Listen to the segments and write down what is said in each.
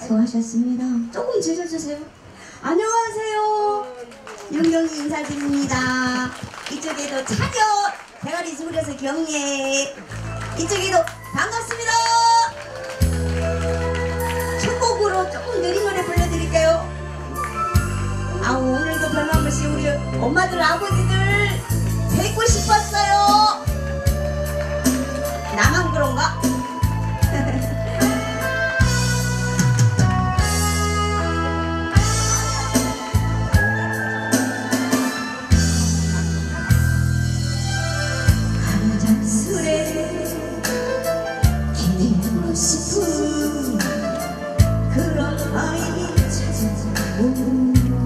수고하셨습니다. 조금 줄여주세요. 안녕하세요. 윤경이 인사드립니다. 이쪽에도 차녀 대가리 수그려서 경례. 이쪽에도 반갑습니다. 첫 곡으로 조금 느린 노래 불러드릴게요. 오늘도 변함없이 우리 엄마들 아버지들 뵙고 싶었어요. 나만 그런가? 한잔 술에 기대고 싶은 그런 아이 찾아오고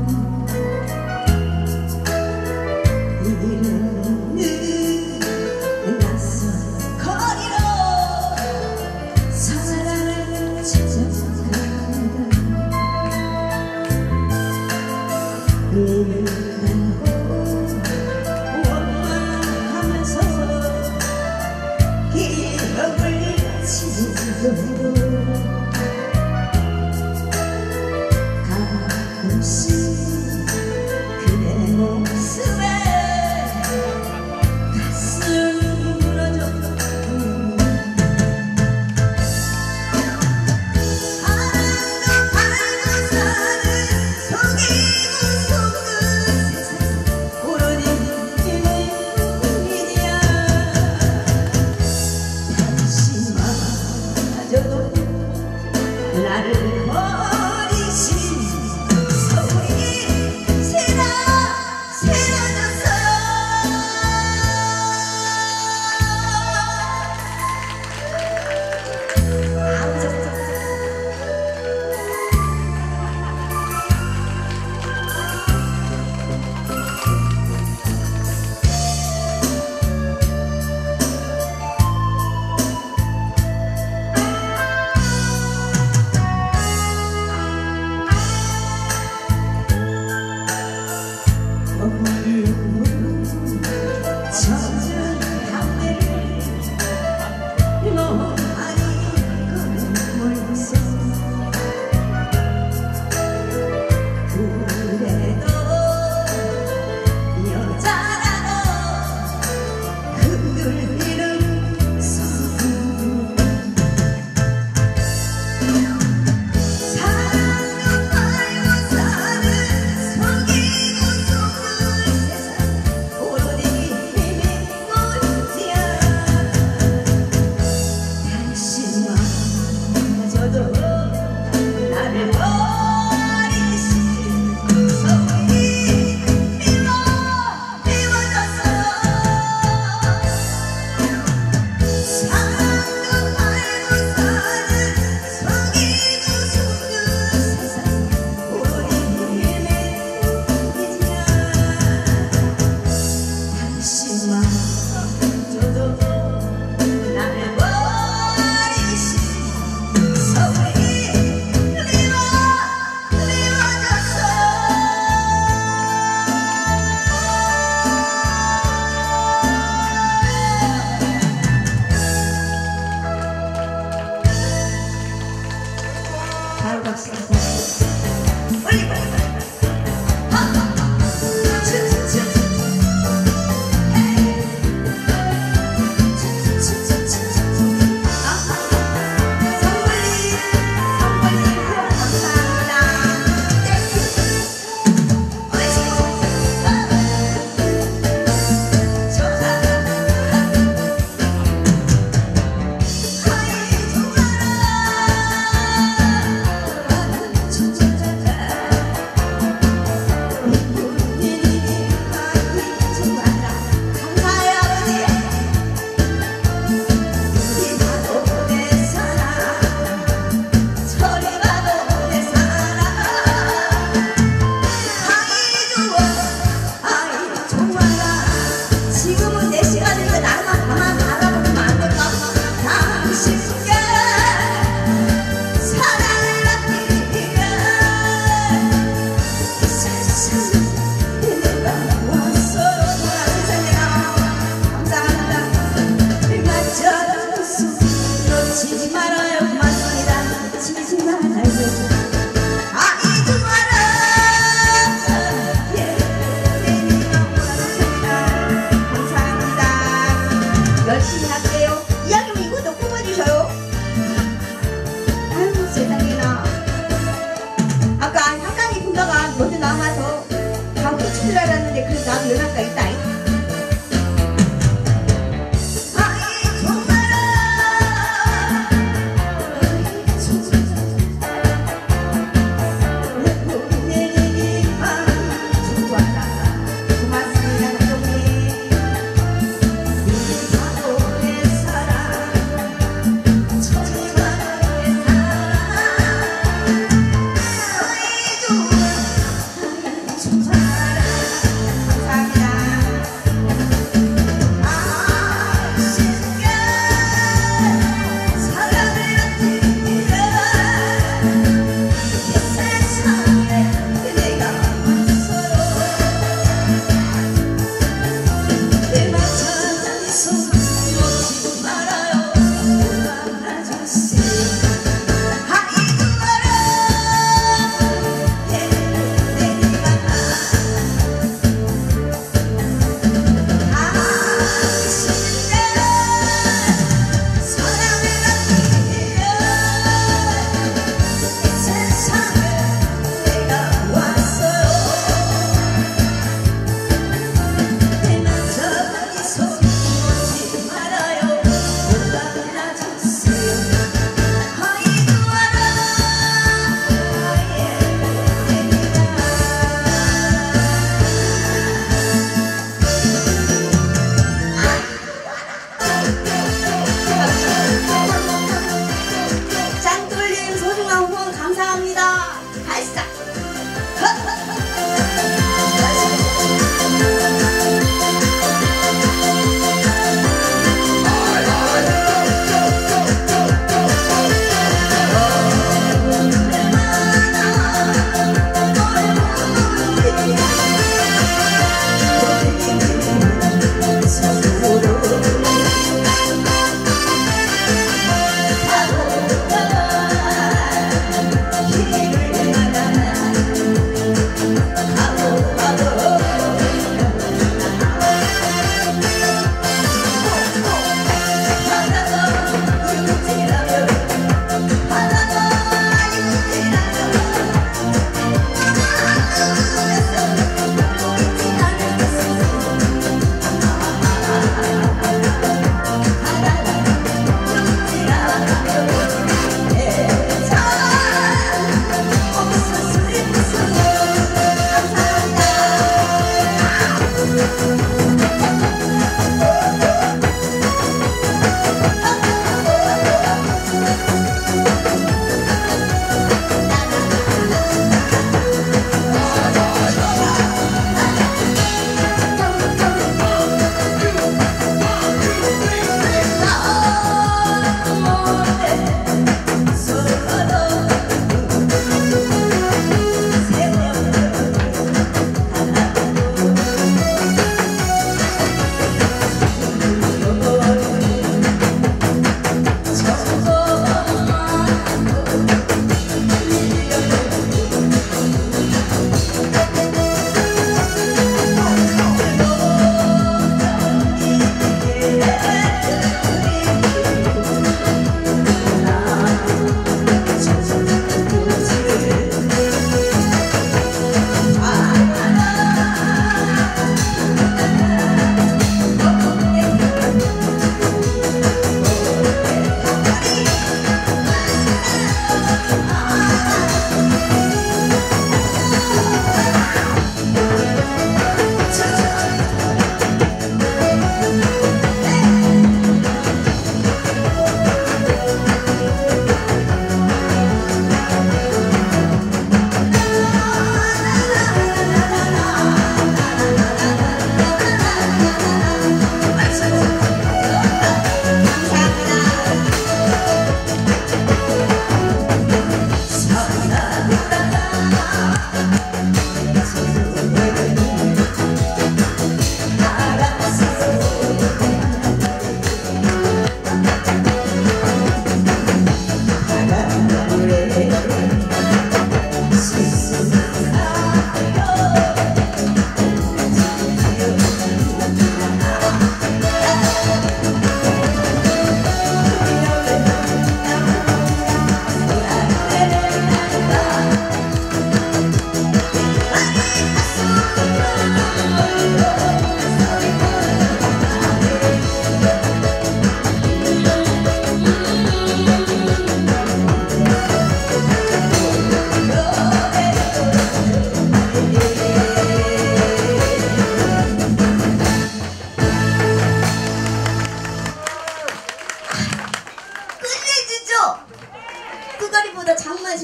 원망하면서 기억을 지우고 가끔씩 그대 모습에 가슴이 무너져 사랑도 알고 사는 속이고 저 열심히 할게요. 이야기면 이것도 뽑아주셔요. 아유 세상에나. 아까 한강이 분다가 먼저 남아서 다 끝인 줄 알았는데 그래도 나도 연락가 있다. 아이 정말아 내리기만 좋아라 고맙습니다. 동네 이 사돈의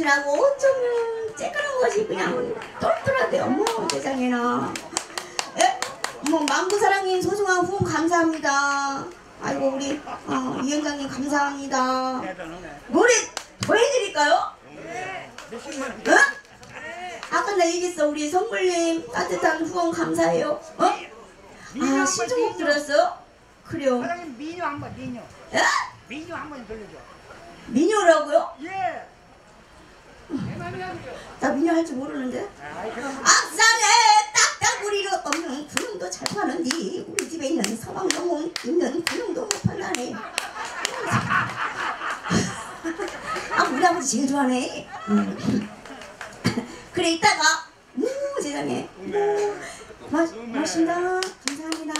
세상이라고 어쩌면 쬐끄는 것이 그냥 똘똘하대. 어머 세상에나. 예? 뭐 만구사랑님 소중한 후원 감사합니다. 아이고 우리 위원장님 감사합니다. 노래 더 해드릴까요? 어? 아까 나 얘기했어. 우리 성불님 따뜻한 후원 감사해요. 어? 아 신청곡 들었어? 그래요. 사장님 미녀 한번 미녀. 예? 미녀 한번 들려줘. 미녀라고요? 예. 나 미녀 할 줄 모르는데. 악산에 딱따구리로 없는 구름도 잘 파는디 우리 집에 있는 서방동은 있는 구름도 못 판다네. 아 우리 아버지 제일 좋아하네. 그래 이따가 세상에 고맙습니다. 감사합니다.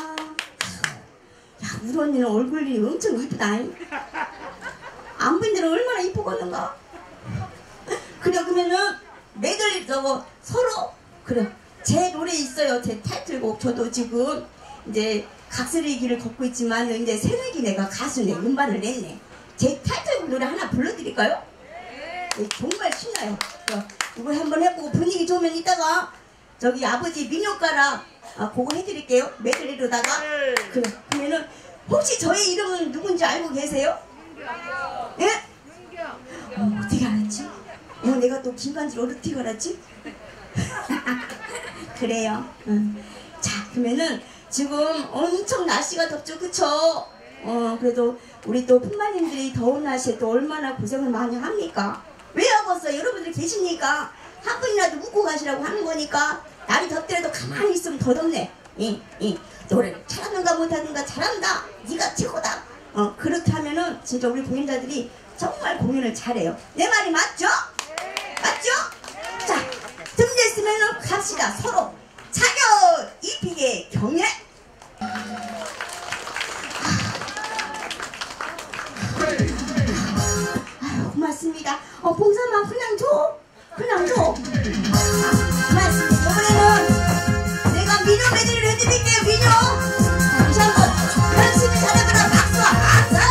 야 우리 언니는 얼굴이 엄청 이쁘다. 안 본 데는 얼마나 이쁘겠는가. 그래 그러면은 매들 저거 서로 그래 제 노래 있어요. 제 타이틀곡. 저도 지금 이제 각설의 길을 걷고 있지만 이제 새내기 내가 가수네. 음반을 냈네. 제 타이틀곡 노래 하나 불러드릴까요? 네, 정말 신나요. 이거 한번 해보고 분위기 좋으면 이따가 저기 아버지 민요가라 그거 해드릴게요. 메들리로다가. 그래 그러면은 혹시 저의 이름은 누군지 알고 계세요? 예? 어떻게 알았지? 내가 또 김간지를 어떻게 알았지? 그래요. 자 그러면은 지금 엄청 날씨가 덥죠 그쵸? 그래도 우리 또 품마님들이 더운 날씨에 또 얼마나 고생을 많이 합니까? 왜 하겠어요? 여러분들 계시니까 한 분이라도 묵고 가시라고 하는 거니까. 날이 덥더라도 가만히 있으면 더 덥네. 노래를 잘하는가 못하는가 잘한다. 네가 최고다. 그렇게 하면은 진짜 우리 공연자들이 정말 공연을 잘해요. 내 말이 맞죠? 맞죠? 자, 틈됐으면 갑시다. 서로 차렷 입히게 경례. 아유, 고맙습니다. 봉사만 그냥 줘. 그냥 줘. 고맙습니다. 이번에는 내가 민요 메들리를 해드릴게요. 민요. 다시 한번 열심히 잘해보라. 박수와 박수.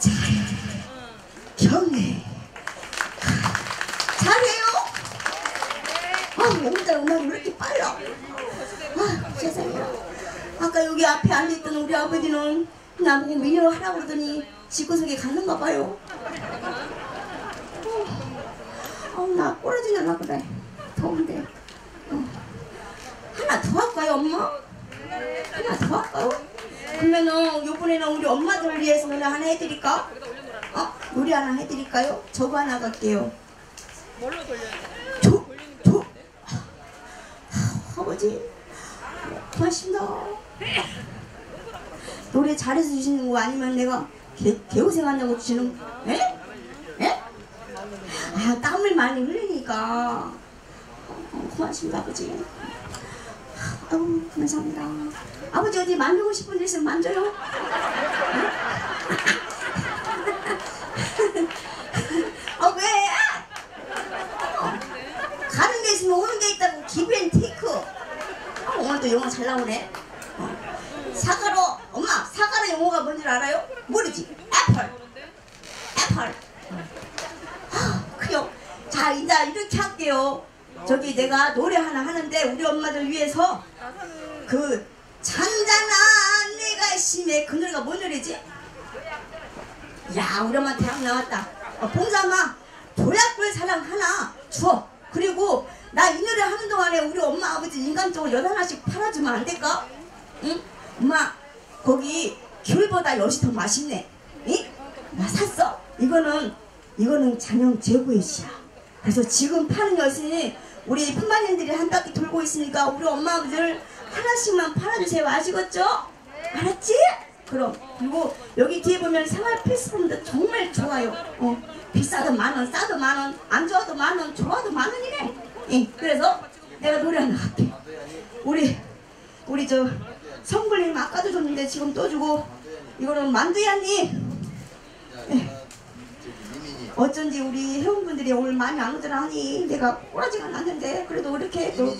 경례. 잘해요? 오늘따라 음악이 왜 이렇게 빨라? 세상에. 아까 여기 앞에 앉아있던 우리 아버지는 나보고 민요 하라고 그러더니 집구석에 갔는가 봐요. 나 꼬라지나 그래. 더운데. 하나 더 할까요, 엄마? 하나 더 할까요? 그러면은 요번에는 우리 엄마들 위해서 노래 하나 해드릴까? 노래 하나 해드릴까요? 저거 하나 갈게요. 뭘로 돌려야 돼? 아버지 고맙습니다. 노래 잘해서 주시는 거 아니면 내가 개고생한다고 주시는 거? 에? 에? 땀을 많이 흘리니까. 고맙습니다 아버지. 아유 감사합니다. 아버지 어디 만지고 싶은 데 있으면 만져요. 왜? 가는 데 있으면 오는 게 있다고. 기브앤테이크. 오늘도 영어 잘 나오네. 사과로, 엄마 사과로 영어가 뭔지 알아요? 모르지? 애플. 그래요. 자 이제 이렇게 할게요. 저기 내가 노래 하나 하는데 우리 엄마들 위해서 그 잔잔한 내가 심해 그 노래가 뭔 노래지? 야 우리 엄마 대학 나왔다. 봉사마 도약불 사랑 하나 줘. 그리고 나 이 노래 하는 동안에 우리 엄마 아버지 인간적으로 엿 하나씩 팔아주면 안 될까? 응? 엄마 거기 귤보다 엿이 더 맛있네. 응? 나 샀어. 이거는 장영 제고의 씨야. 그래서 지금 파는 엿이 우리 품마님들이 한 바퀴 돌고 있으니까 우리 엄마 아버지들 하나씩만 팔아주세요. 아시겠죠? 알았지? 그럼. 그리고 여기 뒤에 보면 생활 필수품도 정말 좋아요. 비싸도 만원, 싸도 만원, 안 좋아도 만원, 좋아도 만원이네. 예, 그래서 내가 노래 하나 할게. 우리 저 성불님 아까도 줬는데 지금 또 주고, 이거는 만두야님. 예. 어쩐지 우리 회원분들이 오늘 많이 안 오더라 하니 내가 꼬라지가 났는데 그래도 이렇게 또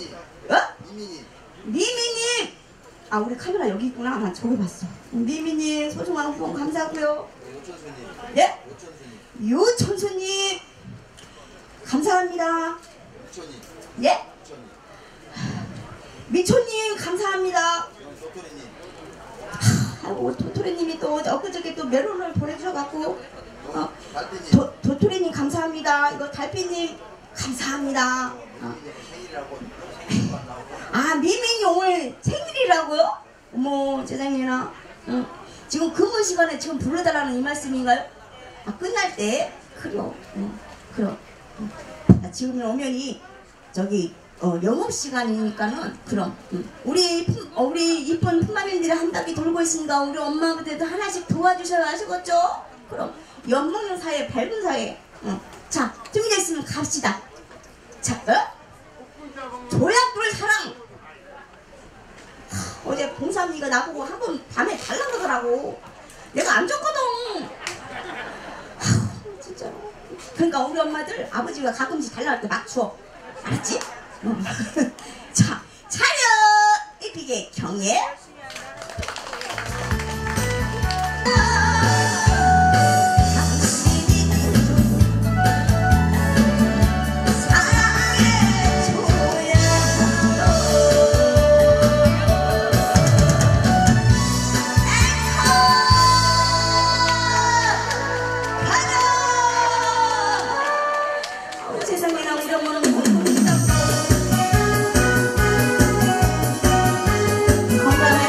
미미님. 우리 카메라 여기 있구나. 나 저기 봤어. 미미님 소중한 후원 감사하고요. 예? 유천수님 감사합니다. 예? 미초님 감사합니다. 아이고 도토리님이 또 엊그저께 또 메론을 보내주셔갖고 도토리님 감사합니다. 이거 달빛님 감사합니다. 미민이 오늘 생일이라고요? 어머 세상에나. 지금 근무 시간에 지금 불러달라는 이 말씀인가요? 끝날 때? 그래요. 그럼. 지금 오면이 저기 영업시간이니까는 그럼 우리 이쁜 품마님들이 한 바퀴 돌고 있으니까 우리 엄마 아버지도 하나씩 도와주셔야 아시겠죠? 그럼 엿먹는 사이에 밝은 사이에. 자 준비됐으면 갑시다. 자 도약불 사랑. 어제 봉사언니가 나보고 한 번 밤에 달라 그러더라고. 내가 안 줬거든. 진짜로. 그러니까 우리 엄마들 아버지가 가끔씩 달라 할 때 막 줘. 알았지? 자 차렷 이피게 경례. 건강하게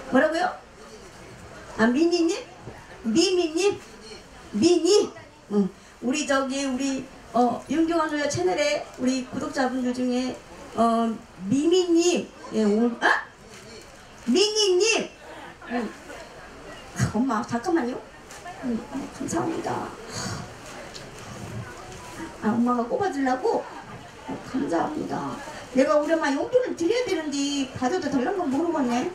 뭐라고요? 아, 미니님? 미미님? 미니? 응. 우리 윤경환 노래 채널에 우리 구독자분들 중에 미미님, 예, 미니님, 엄마 잠깐만요. 감사합니다. 아, 엄마가 꼽아주려고 감사합니다. 내가 우리 엄마 용돈을 드려야 되는데 받아도 될란 건 모르겠네.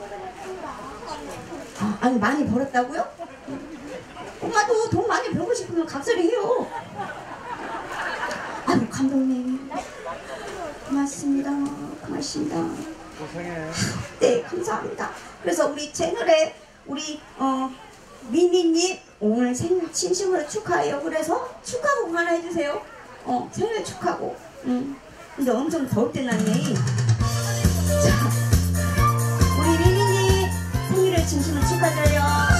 아, 아니 많이 벌었다고요? 엄마도 돈 많이 벌고 싶으면 각설이 해요. 아유 감독님 고맙습니다. 고맙습니다. 고생해. 네 감사합니다. 그래서 우리 채널에 우리 미미님 오늘 생일 진심으로 축하해요. 그래서 축하곡 하나 해주세요. 생일 축하곡. 근데 엄청 더울 때 났네. 자, 우리 미미님 생일을 진심으로 축하드려요.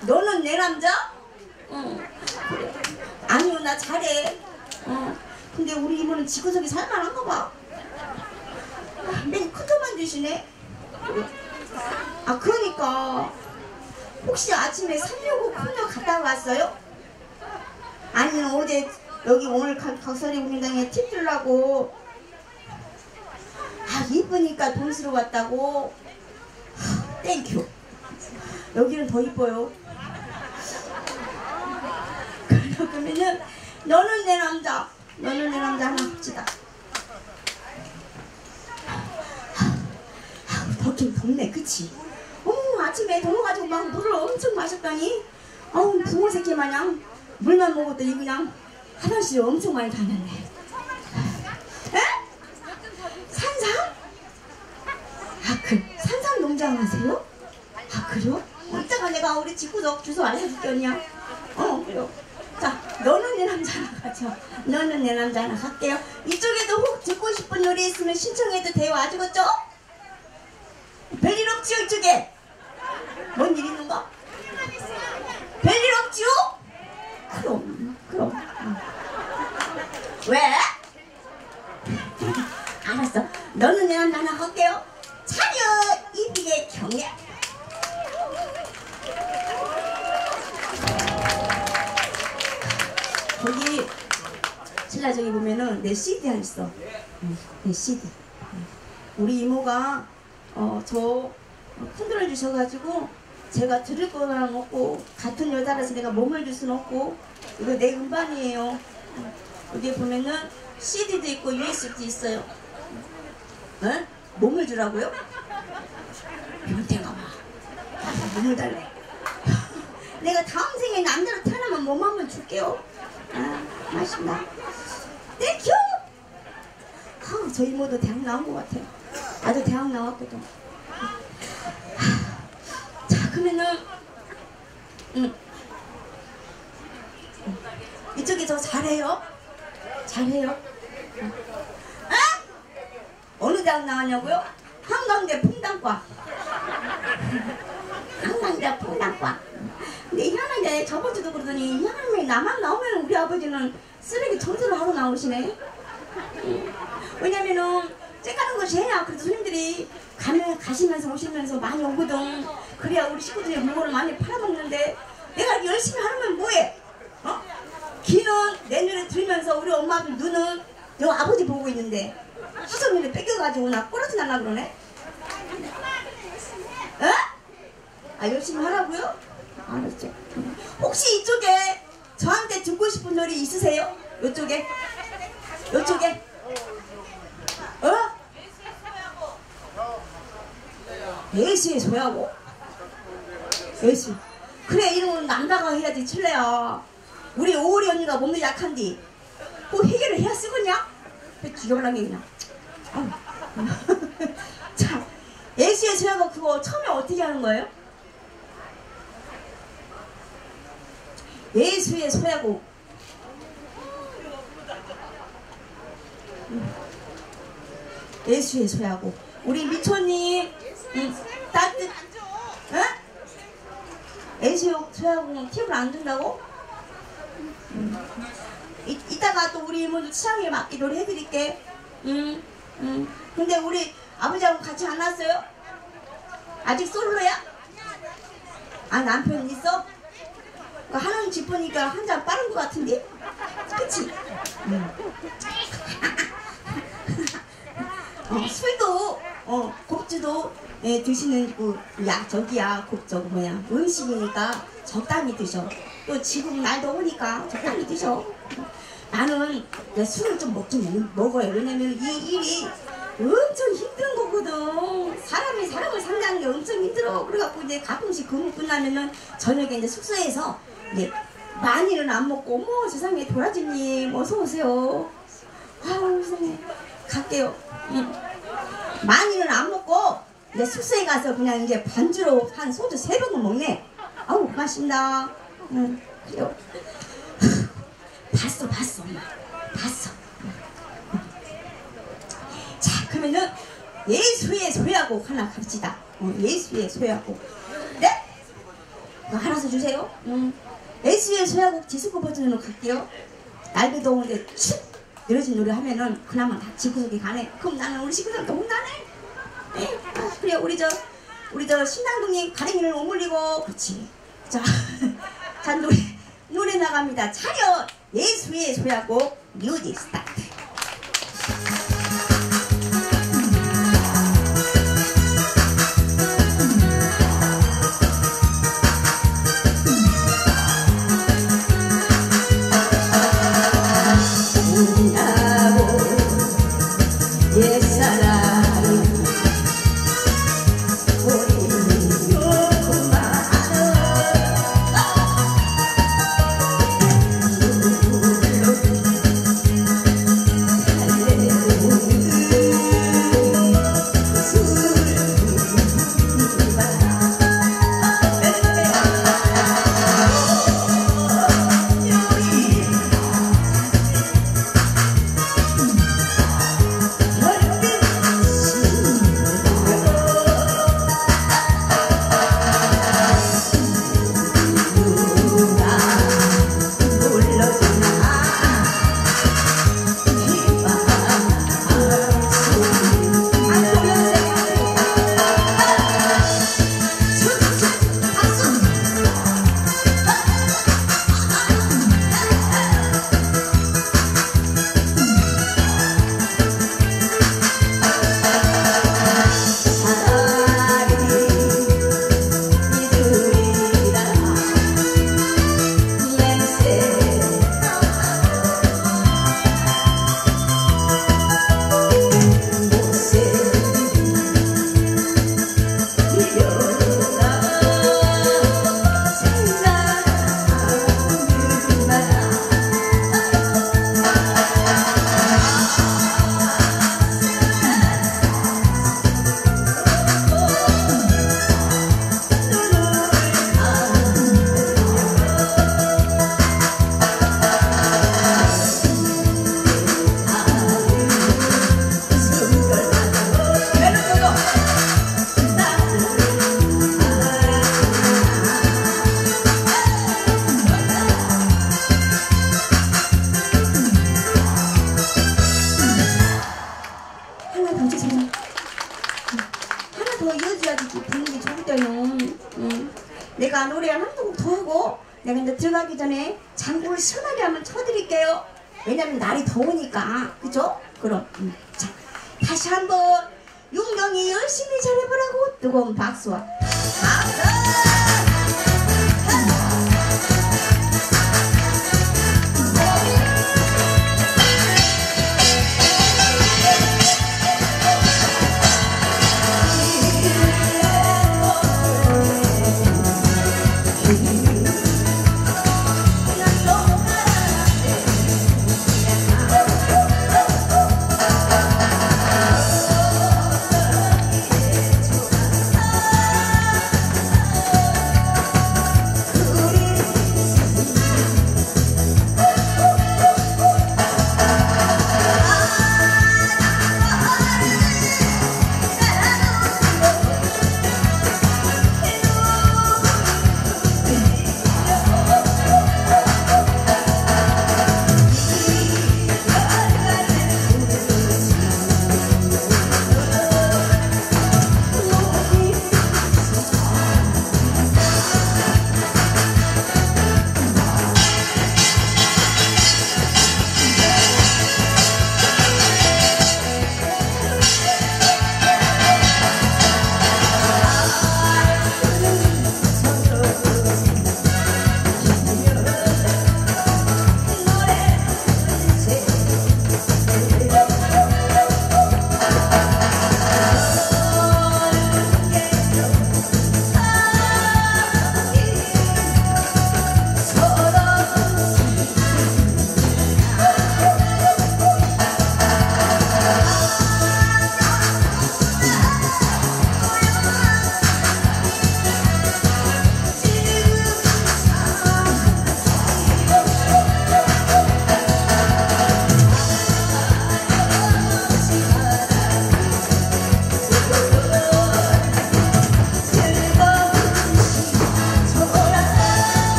너는 내 남자? 그래. 아니요, 나 잘해. 근데 우리 이모는 지구석이 살만한가 봐. 맨 큰 돈만 주시네. 그래. 그러니까 혹시 아침에 365 코너 갔다 왔어요? 아니면 어제 여기 오늘 각설이 운동장에 팁 주려고 이쁘니까 돈 쓰러 왔다고? 땡큐. 여기는 더 이뻐요. 그러면은 너는 내 남자 하나 합시다. 덥긴 덥네, 그치? 아침에 더워가지고 막 물을 엄청 마셨더니 붕어 새끼 마냥 물만 먹었더니 그냥 화장실에 엄청 많이 다녔네. 에? 산삼? 산삼 농장 하세요? 그래요? 이따가 내가 우리 집구석 주소 알려줄게, 언니야. 그래요. 자, 너는 내 남자 하나 가죠. 너는 내 남자 하나 갈게요. 이쪽에도 혹 듣고 싶은 노래 있으면 신청해도 돼요. 아시겠죠? 별일 없지요, 이쪽에? 뭔 일 있는가? 별일 없지요? 그럼. 왜? 알았어. 너는 내 남자 하나 갈게요. 차려 이비의 경례. 저기 신라 저기 보면은 내 CD 안 있어. 내 CD. 우리 이모가 저 푼돈을 주셔가지고 제가 들을 거랑 없고 같은 여자라서 내가 몸을 줄 수는 없고 이거 내 음반이에요. 여기 보면은 CD도 있고 USB도 있어요. 에? 몸을 주라고요? 변태가 봐. 몸을 달래. 내가 다음 생에 남자로 태어나면 몸 한번 줄게요. 맛있다. 땡큐! 저 이모도 대학 나온 것 같아요. 나도 대학 나왔거든. 자, 그러면은 이쪽이 저 잘해요? 잘해요? 어느 대학 나왔냐고요? 한강대 풍당과. 한강대 풍당과. 근데 희한하게 저번주도 그러더니 희한하게 나만 나오면 우리 아버지는 쓰레기 청소를 하러 나오시네. 왜냐면은 째까는 것이 해야 그래도 손님들이 가시면서 오시면서 많이 오거든. 그래야 우리 식구들이 물건을 많이 팔아먹는데 내가 열심히 하면 뭐해? 귀는 내 눈에 들으면서 우리 엄마 아버지 눈은 너 아버지 보고 있는데 희성이를 뺏겨가지고 나 꼬라지 날라 그러네? 열심히 하라고요? 알았죠. 혹시 이쪽에 저한테 듣고 싶은 노래 있으세요? 요쪽에? 요쪽에? 예수의 소야고? 예수. 그래, 이런 남자가 해야지, 칠래야. 우리 오월이 언니가 몸도 약한디 꼭 해결을 해야 쓰겠냐? 죽여버랑게 그냥. 자, 예수의 소야고 그거 처음에 어떻게 하는 거예요? 예수의 소야곡. 예수의 소야곡. 우리 미초님 따뜻. 예수의 소야곡은 팁을 안 준다고? 이따가 또 우리 이모도 취향에 맞게 노래 해드릴게. 근데 우리 아버지하고 같이 안 왔어요? 아직 솔로야? 남편 있어? 하나는 집 보니까 한 잔 빠른 것 같은데? 그치? 술도 곡주도 드시는 저기야 음식이니까 적당히 드셔. 또 지금 날 더우니까 적당히 드셔. 나는 술을 좀 먹긴 먹어요. 왜냐면 이 일이 엄청 힘든 거거든. 사람을 상대하는 게 엄청 힘들어. 그래갖고 이제 가끔씩 근무 끝나면은 저녁에 이제 숙소에서 많이는 안 먹고, 어머 세상에 도라지님 어서오세요. 아우 세상에 갈게요. 많이는 안 먹고 이제 숙소에 가서 그냥 이제 반주로 한 소주 3병은 먹네. 아우 고맙습니다. 그래요. 봤어 엄마. 봤어. 자, 그러면은 예수의 소야곡 하나 갑시다. 예수의 소야곡. 네? 알아서 주세요. SU의 소야곡 디스코 버전으로 갈게요. 날도 더운데 축 늘어진 노래 하면은 그나마 다 지구석에 가네. 그럼 나는 우리 식구들한테 혼나네. 네. 그래 우리 저 신당동님 가랭이를 오물리고 그렇지. 자, 자 노래 나갑니다. 차렷 예수의 소야곡 뮤직 스타트. 내가 노래 한두 곡 더 하고 내가 이제 들어가기 전에 장구를 시원하게 한번 쳐드릴게요. 왜냐면 날이 더우니까. 그죠? 그럼 자, 다시 한번 윤경이 열심히 잘해보라고 뜨거운 박수와